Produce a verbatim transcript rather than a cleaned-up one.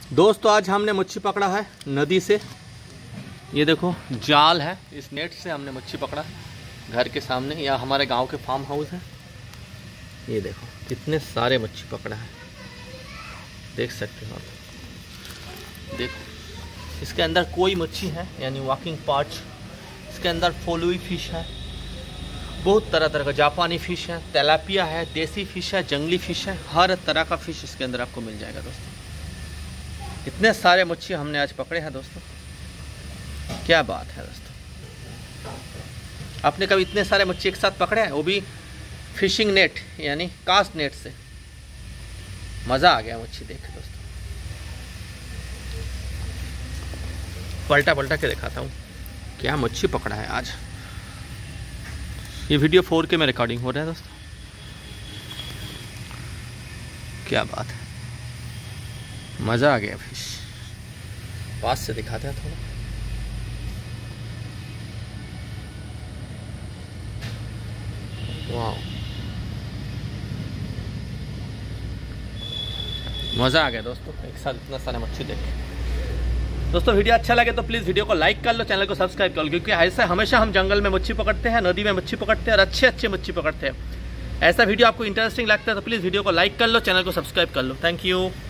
दोस्तों आज हमने मच्छी पकड़ा है नदी से। ये देखो जाल है, इस नेट से हमने मच्छी पकड़ा घर के सामने। या हमारे गांव के फार्म हाउस है। ये देखो कितने सारे मच्छी पकड़ा है, देख सकते हो आप। देखो इसके अंदर कोई मच्छी है यानी वॉकिंग पार्ट्स। इसके अंदर फोलुई फिश है, बहुत तरह तरह का जापानी फिश है, तेलापिया है, देसी फिश है, जंगली फिश है। हर तरह का फिश इसके अंदर आपको मिल जाएगा दोस्तों। इतने सारे मच्छी हमने आज पकड़े हैं दोस्तों, क्या बात है दोस्तों। आपने कभी इतने सारे मच्छी एक साथ पकड़े हैं, वो भी फिशिंग नेट यानी कास्ट नेट से। मज़ा आ गया मच्छी देख के दोस्तों। पलटा पलटा के दिखाता हूँ क्या मच्छी पकड़ा है आज। ये वीडियो फोर के में रिकॉर्डिंग हो रहा है दोस्तों, क्या बात है, मज़ा आ गया। फिश पास से दिखाते हैं थोड़ा। वाह मज़ा आ गया दोस्तों, एक साथ इतना सारा मच्छी देख के। दोस्तों वीडियो अच्छा लगे तो प्लीज़ वीडियो को लाइक कर लो, चैनल को सब्सक्राइब कर लो, क्योंकि ऐसा हमेशा हम जंगल में मच्छी पकड़ते हैं, नदी में मच्छी पकड़ते हैं और अच्छे अच्छे मच्छी पकड़ते हैं। ऐसा वीडियो आपको इंटरेस्टिंग लगता है तो प्लीज़ वीडियो को लाइक कर लो, चैनल को सब्सक्राइब कर लो। Thank you.